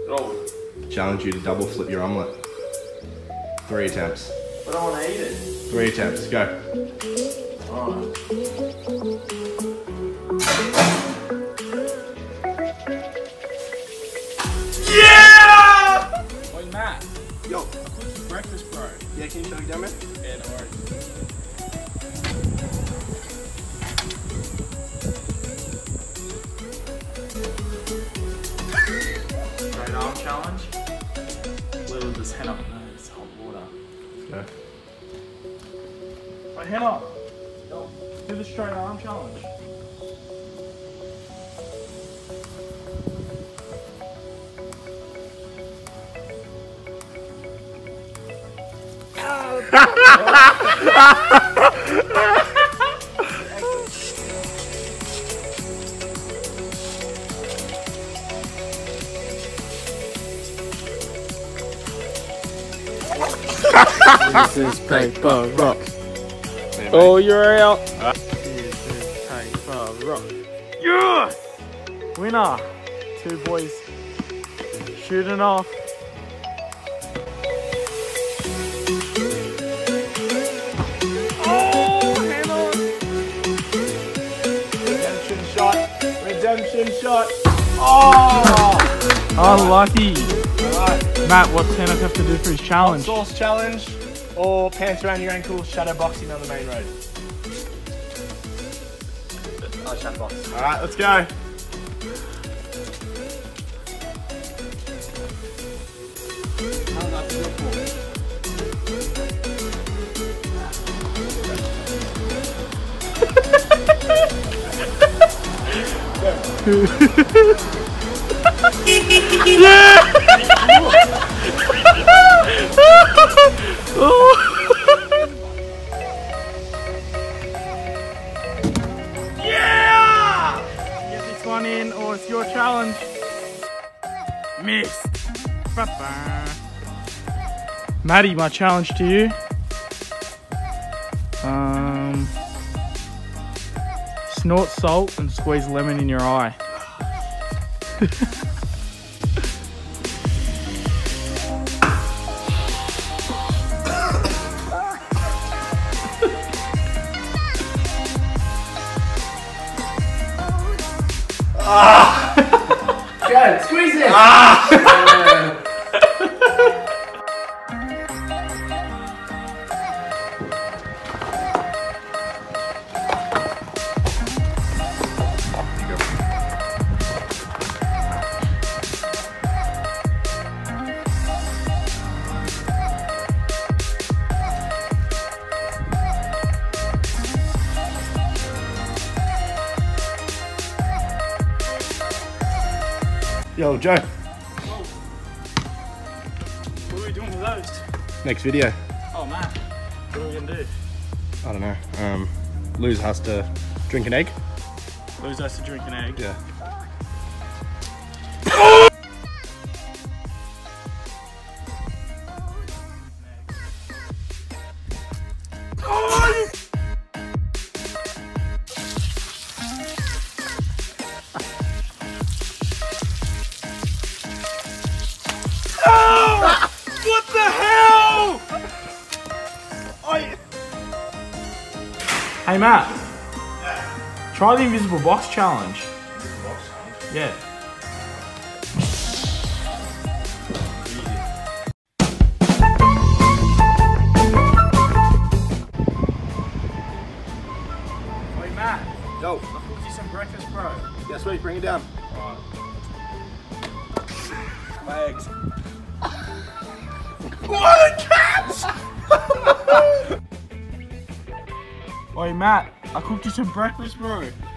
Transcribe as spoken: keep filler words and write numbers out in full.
Oh. Challenge you to double flip your omelette. Three attempts. I don't want to eat it. Three attempts, go. Alright. Yeah! Oi, Matt. Yo. I cooked you breakfast, bro. Yeah, can you show me down, man? Yeah, no worries. Straight arm challenge. Little this head up. No, it's hot water. Let's Right, head up. Go. Do the straight arm challenge. This is paper rock. Oh, you're out. This is paper rock. Yeah! Winner. Two boys shooting off. Oh, hang on. Redemption shot. Redemption shot. Oh! Unlucky. Alright. Matt, what's Hannah have to do for his challenge? Sauce challenge or pants around your ankles, shadow boxing on the main road. Oh, shadow box. Alright, let's go. How's that feel for? Yeah! Yeah! Get this one in, or it's your challenge. Missed. Ba-ba. Maddie, my challenge to you. Um, snort salt and squeeze lemon in your eye. Ah! Go, squeeze it! Ah! Yo, Joe. What are we doing with those? Next video. Oh man, what are we gonna do? I don't know. Um, Luz has to drink an egg. Lose us to drink an egg. Yeah. What the hell? I... Hey Matt. Yeah. Try the invisible box challenge. Invisible box challenge? Yeah. Wait, Matt. Yo. I cooked you some breakfast, bro. Yeah, sweet, bring it down. Alright. My eggs. What a catch! Oi Matt, I cooked you some breakfast, bro.